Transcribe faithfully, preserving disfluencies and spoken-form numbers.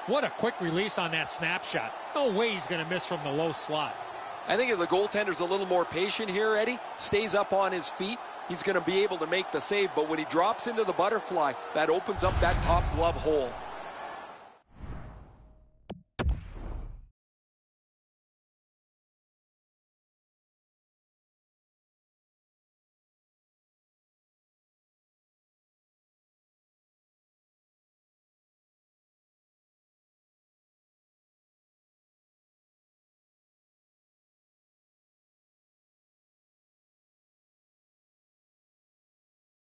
What a quick release on that snapshot. No way he's going to miss from the low slot. I think if the goaltender's a little more patient here, Eddie, stays up on his feet, he's going to be able to make the save. But when he drops into the butterfly, that opens up that top glove hole.